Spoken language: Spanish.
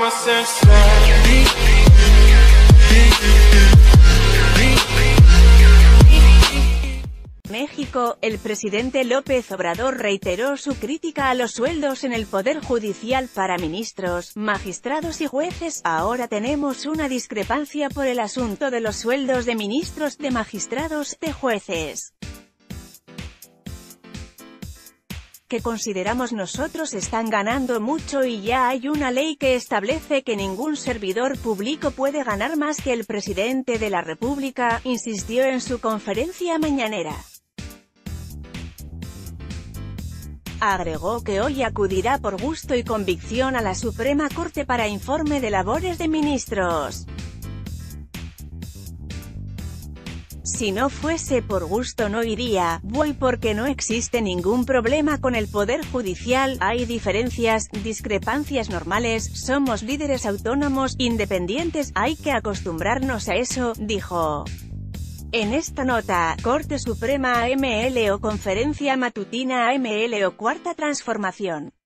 México, el presidente López Obrador reiteró su crítica a los sueldos en el Poder Judicial para ministros, magistrados y jueces. Ahora tenemos una discrepancia por el asunto de los sueldos de ministros, de magistrados, de jueces, que consideramos nosotros están ganando mucho y ya hay una ley que establece que ningún servidor público puede ganar más que el presidente de la República, insistió en su conferencia mañanera. Agregó que hoy acudirá por gusto y convicción a la Suprema Corte para informe de labores de ministros. Si no fuese por gusto no iría, voy porque no existe ningún problema con el Poder Judicial, hay diferencias, discrepancias normales, somos líderes autónomos, independientes, hay que acostumbrarnos a eso, dijo. En esta nota, Corte Suprema AML o Conferencia Matutina AML o Cuarta Transformación.